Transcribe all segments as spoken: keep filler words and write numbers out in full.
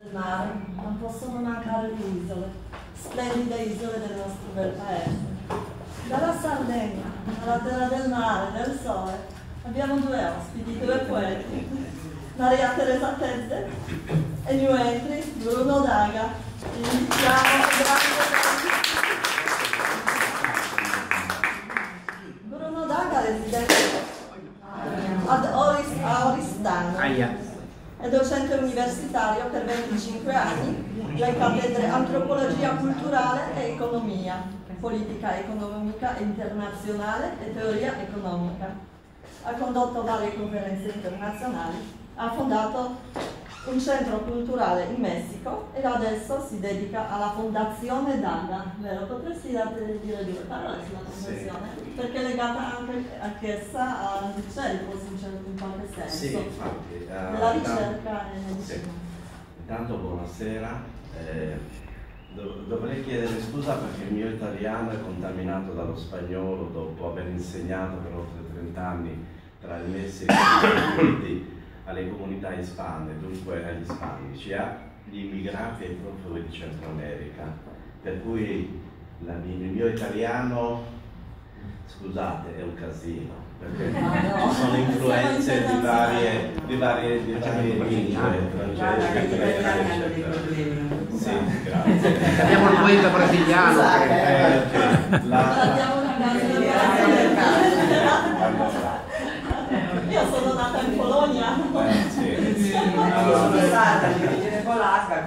Il mare, non possono mancare le isole, splendide isole del nostro bel paese. Dalla Sardegna alla terra del mare, del sole, abbiamo due ospiti, due poeti, Maria Teresa Tezze e new entry Bruno Daga. Iniziamo Bruno Daga, residente ad Oris, a Oristano. Aia. È docente universitario per venticinque anni, le cattedre Antropologia culturale e Economia, Politica economica internazionale e Teoria economica. Ha condotto varie conferenze internazionali, ha fondato un centro culturale in Messico e adesso si dedica alla Fondazione Daga. Vero? Potresti dire due parole sulla fondazione? Sì. Perché è legata anche anch'essa al ricerco, in qualche senso. Sì, infatti. Uh, della ricerca e medicina. Sì. Intanto buonasera. Eh, dov dovrei chiedere scusa perché il mio italiano è contaminato dallo spagnolo dopo aver insegnato per oltre trenta anni tra il Messico e gli Stati Uniti alle comunità ispane, dunque agli ispanici, agli immigrati e ai profughi di Centro America. Per cui la, il mio italiano, scusate, è un casino, perché ah, no. ci sono influenze di varie, di varie, di varie lingue francesi, eccetera. Sì, grazie. Abbiamo il poeta brasiliano. Eh, okay. la, Io sono nata in Polonia. Eh, sì, sì. Allora, sono stata di origine polacca,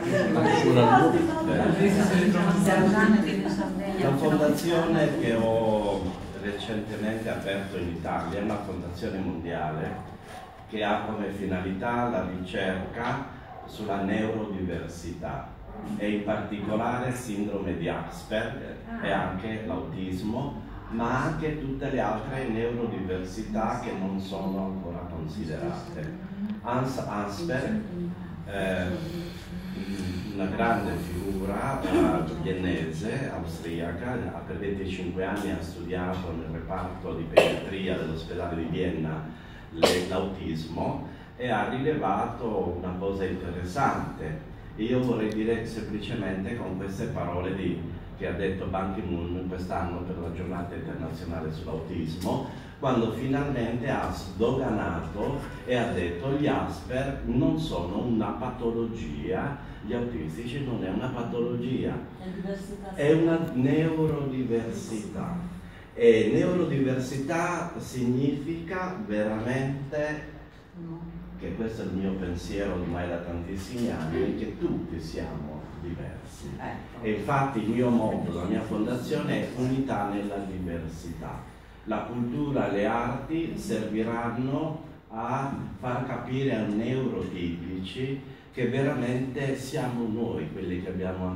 la fondazione che ho recentemente aperto in Italia è una fondazione mondiale che ha come finalità la ricerca sulla neurodiversità e in particolare sindrome di Asperger e anche l'autismo, ma anche tutte le altre neurodiversità che non sono ancora considerate. Hans Asperger, eh, una grande figura eh, viennese, austriaca, per venticinque anni ha studiato nel reparto di pediatria dell'ospedale di Vienna l'autismo e ha rilevato una cosa interessante. Io vorrei dire semplicemente con queste parole di, che ha detto Ban Ki-moon quest'anno per la giornata internazionale sull'autismo, quando finalmente ha sdoganato e ha detto gli Asper non sono una patologia, gli autistici non è una patologia, è una neurodiversità. E neurodiversità significa veramente, che questo è il mio pensiero ormai da tantissimi anni, che tutti siamo diversi. E infatti il mio motto, la mia fondazione è unità nella diversità. La cultura e le arti serviranno a far capire ai neurotipici che veramente siamo noi quelli che abbiamo